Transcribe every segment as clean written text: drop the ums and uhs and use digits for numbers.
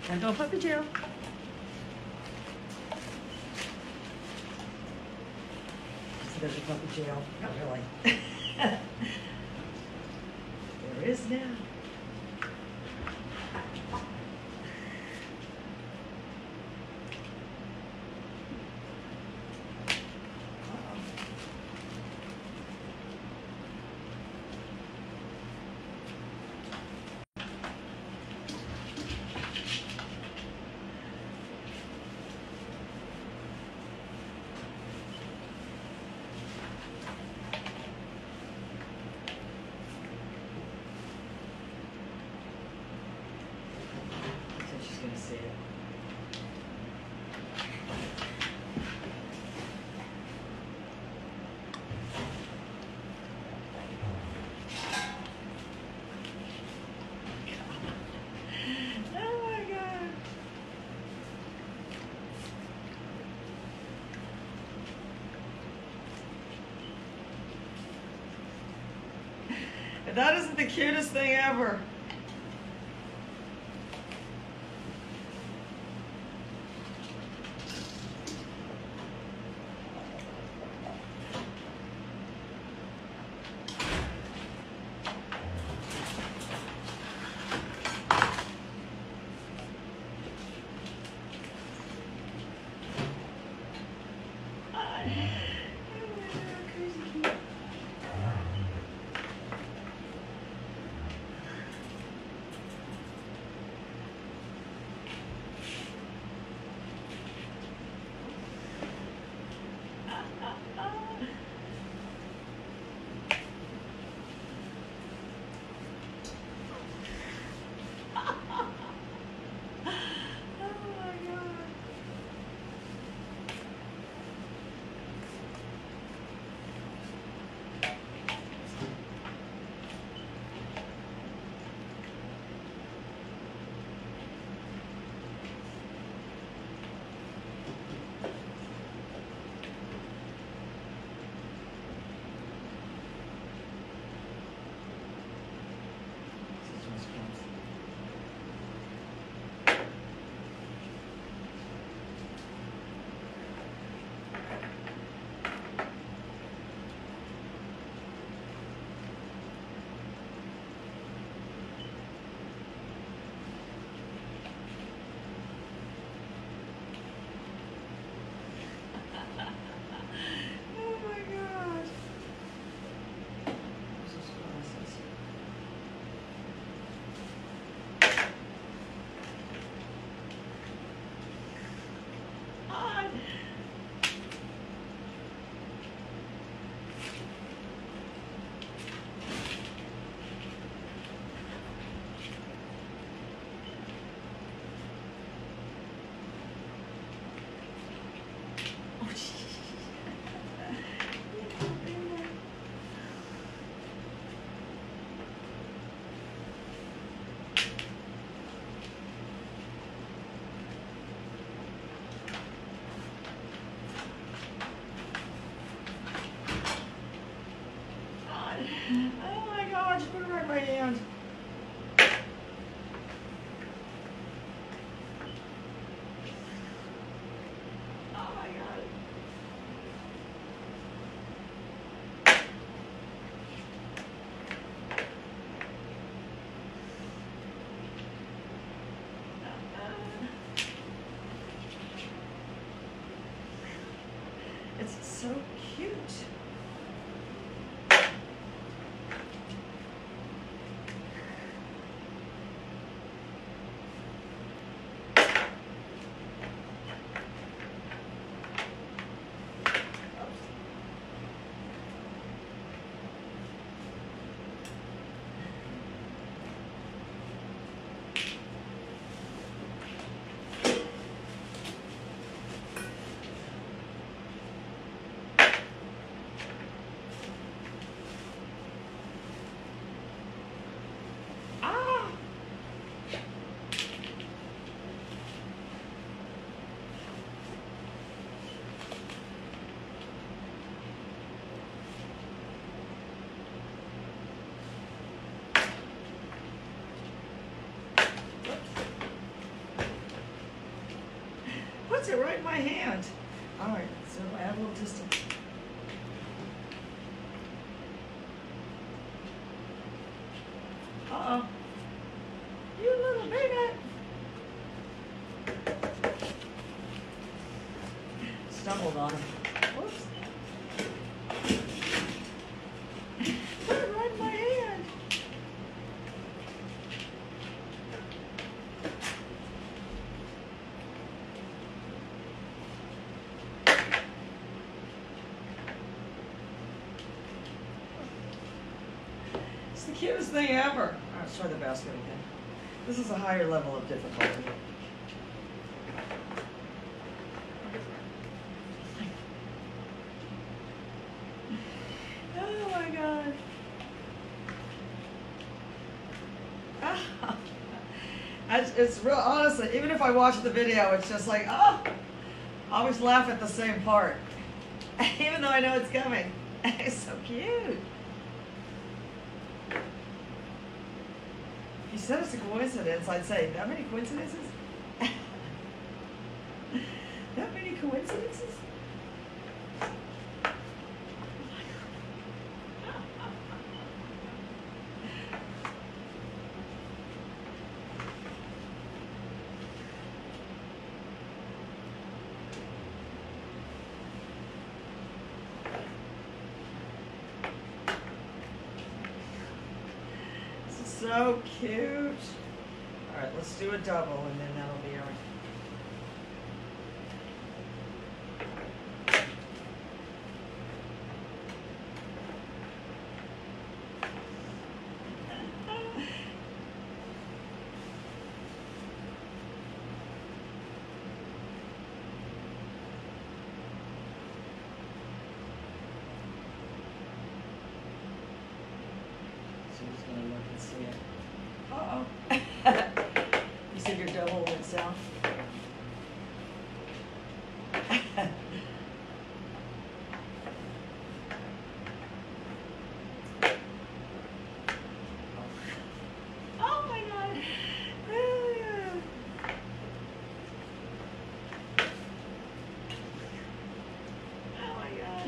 And don't puppy jail. There's a puppy jail. Not really. There is now. Gonna see it. Oh my God. That isn't the cutest thing ever. Oh my God, just put it right in my hand. Oh my God. It's so cute. puts it right in my hand. All right, so I have a little distance. Uh-oh. You little baby. Stumbled on him. Whoops. Put it right in my hand. It's the cutest thing ever. All right, let's try the basket again. This is a higher level of difficulty. Oh my God. It's real, honestly, even if I watch the video, it's just like, oh, I always laugh at the same part. Even though I know it's coming. It's so cute. If you said it's a coincidence, I'd say, that many coincidences? That many coincidences? So cute. All right, let's do a double and then that'll be our... She's gonna look and see it. Uh-oh. You said your double went south? Oh my God. Oh my God.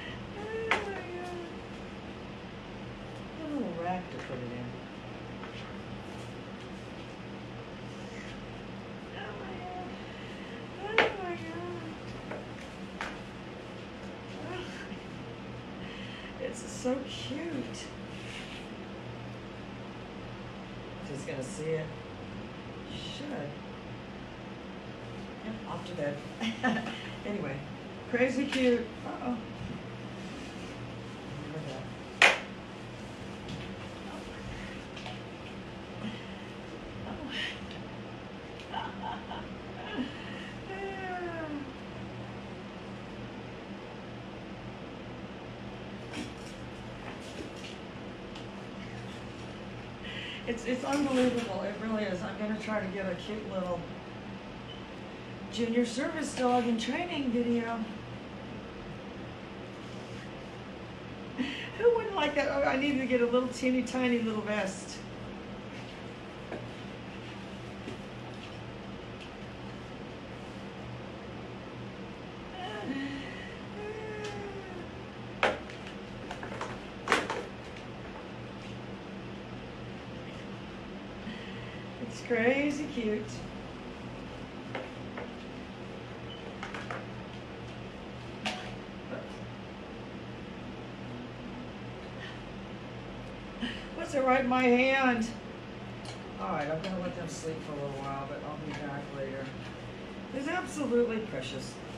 Rack to put it in. Oh my God. Oh my God. Oh. It's so cute. She's gonna see it. Should. Yep, off to bed. Anyway, crazy cute. Uh-oh. It's unbelievable. It really is. I'm going to try to get a cute little junior service dog in training video. Who wouldn't like that? Oh, I need to get a little teeny tiny little vest. It's crazy cute. Puts it right in my hand. All right, I'm gonna let them sleep for a little while, but I'll be back later. It's absolutely precious.